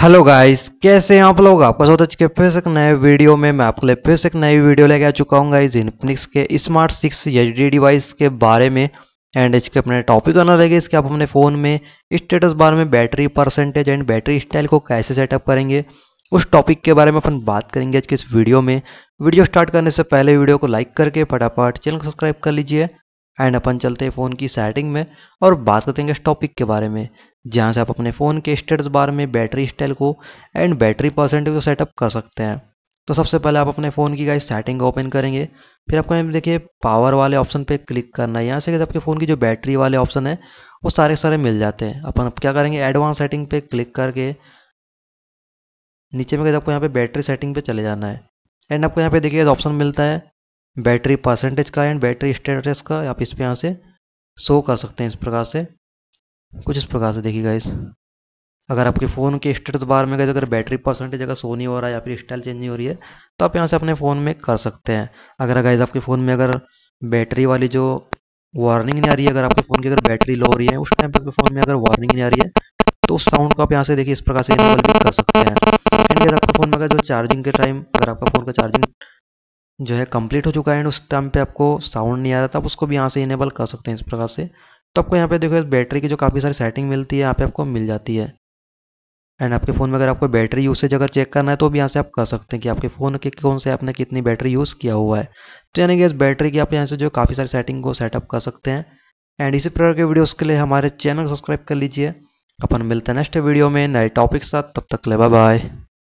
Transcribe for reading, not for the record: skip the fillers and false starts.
Hello guys, कैसे हैं आप लोग। आपका स्वागत है फिर से एक नए वीडियो में। मैं आपके लिए फिर से एक नई वीडियो लेके आ चुका हूँ गाइस इन्फिनिक्स के स्मार्ट 6 एचडी डिवाइस के बारे में। एंड इसके अपने टॉपिक आना रहेगा इसके आप अपने फ़ोन में स्टेटस बार में battery percentage and battery style को कैसे सेटअप करेंगे, उस टॉपिक के बारे में अपन बात करेंगे आज के इस वीडियो में। वीडियो स्टार्ट करने से पहले वीडियो को लाइक करके फटाफट चैनल को सब्सक्राइब कर लीजिए। एंड अपन चलते हैं फ़ोन की सेटिंग में और बात करते हैं इस टॉपिक के बारे में, जहाँ से आप अपने फ़ोन के स्टेटस बार में बैटरी स्टाइल को एंड बैटरी परसेंटेज को सेटअप कर सकते हैं। तो सबसे पहले आप अपने फ़ोन की गाइस सेटिंग ओपन करेंगे, फिर आपको यहाँ पे देखिए पावर वाले ऑप्शन पे क्लिक करना है। यहाँ से आपके फ़ोन की जो बैटरी वाले ऑप्शन है वो सारे मिल जाते हैं। अपन अब क्या करेंगे, एडवांस सेटिंग पे क्लिक करके नीचे में आपको यहाँ पे बैटरी सेटिंग पे चले जाना है। एंड आपको यहाँ पे देखिए ऑप्शन मिलता है बैटरी परसेंटेज का एंड बैटरी स्टेटस का। आप इस पे यहाँ से शो कर सकते हैं इस प्रकार से, कुछ इस प्रकार से देखिए गाइस। अगर आपके फ़ोन के स्टेटस बार में अगर बैटरी परसेंटेज अगर शो नहीं हो रहा है या फिर स्टाइल चेंज नहीं हो रही है तो आप यहाँ से अपने फ़ोन में कर सकते हैं। अगर गाइस आपके फ़ोन में अगर बैटरी वाली जो वार्निंग नहीं आ रही है, अगर आपके फ़ोन की अगर बैटरी लो हो रही है उस टाइम पर आपके फ़ोन में अगर वार्निंग नहीं आ रही है तो उस साउंड को आप यहाँ से देखिए इस प्रकार से इनेबल भी कर सकते हैं। एंड अगर आपके फ़ोन में अगर जो चार्जिंग के टाइम अगर आपका फ़ोन का चार्जिंग जो है कंप्लीट हो चुका है एंड उस टाइम पे आपको साउंड नहीं आ रहा था, आप उसको भी यहाँ से इनेबल कर सकते हैं इस प्रकार से। तो आपको यहाँ पे देखो बैटरी की जो काफ़ी सारी सेटिंग मिलती है यहाँ पे आपको मिल जाती है। एंड आपके फ़ोन में अगर आपको बैटरी यूसेज अगर चेक करना है तो भी यहाँ से आप कर सकते हैं कि आपके फ़ोन के कौन से आपने कितनी बैटरी यूज़ किया हुआ है। तो यानी कि इस बैटरी की आप यहाँ से जो काफ़ी सारी सेटिंग को सेटअप कर सकते हैं। एंड इसी प्रकार के वीडियोस के लिए हमारे चैनल को सब्सक्राइब कर लीजिए। अपन मिलते हैं नेक्स्ट वीडियो में नए टॉपिक के साथ, तब तक ले बाय बाय।